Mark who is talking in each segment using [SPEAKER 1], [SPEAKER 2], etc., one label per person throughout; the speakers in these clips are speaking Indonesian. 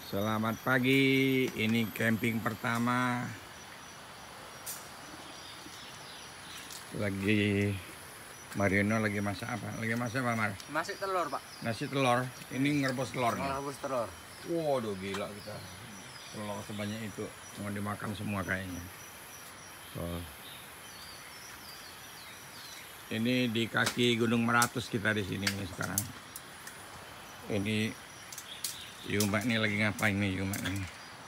[SPEAKER 1] Selamat pagi, ini camping pertama. Lagi Marino lagi masak apa? Lagi masak apa, Mar?
[SPEAKER 2] Masak telur, Pak.
[SPEAKER 1] Nasi telur. Ini ngerebus telur nih.
[SPEAKER 2] Ngerebus telur.
[SPEAKER 1] Waduh, gila kita. Telur sebanyak itu mau dimakan semua kayaknya. So, ini di kaki Gunung Meratus kita di sini nih sekarang. Ini Yuma nih lagi ngapain nih Yuma nih?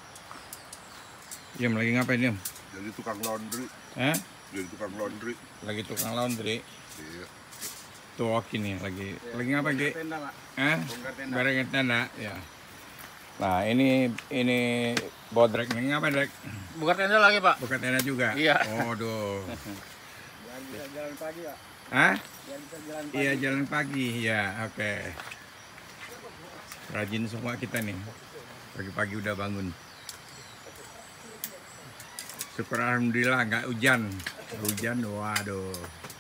[SPEAKER 1] Yum lagi ngapain Yum?
[SPEAKER 3] Jadi tukang laundry.
[SPEAKER 1] Hah?
[SPEAKER 3] Jadi tukang laundry.
[SPEAKER 1] Lagi tukang laundry.
[SPEAKER 3] Iya.
[SPEAKER 1] Tuh Oki nih lagi ngapain Ki?
[SPEAKER 2] Tenda, Pak.
[SPEAKER 1] Hah?
[SPEAKER 2] Bongkar tenda.
[SPEAKER 1] Bareng tenda ya. Nah ini bodrek nih ngapain Drek?
[SPEAKER 2] Buka tenda lagi, Pak.
[SPEAKER 1] Buka tenda juga?
[SPEAKER 2] Iya.
[SPEAKER 1] Waduh.
[SPEAKER 2] Jalan pagi, Pak.
[SPEAKER 1] Hah?
[SPEAKER 2] Jalan pagi.
[SPEAKER 1] Iya jalan pagi ya, oke. Rajin semua kita nih. Pagi-pagi udah bangun. Syukur alhamdulillah nggak hujan. Hujan, waduh.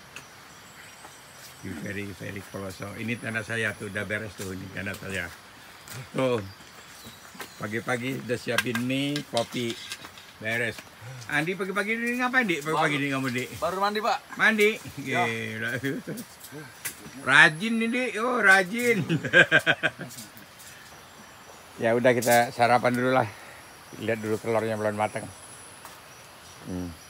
[SPEAKER 1] Very close. So, ini tenda saya tuh udah beres tuh, ini tenda saya. Tuh. Pagi-pagi udah siapin mie, kopi. Beres. Andi pagi-pagi ini ngapain, Dik? Pagi-pagi ini kamu, Dik?
[SPEAKER 2] Baru mandi, Pak.
[SPEAKER 1] Mandi?
[SPEAKER 2] Ya.
[SPEAKER 1] Gila. Rajin nih, Dik. Oh, rajin. Ya udah kita sarapan dulu lah. Lihat dulu telurnya belum matang.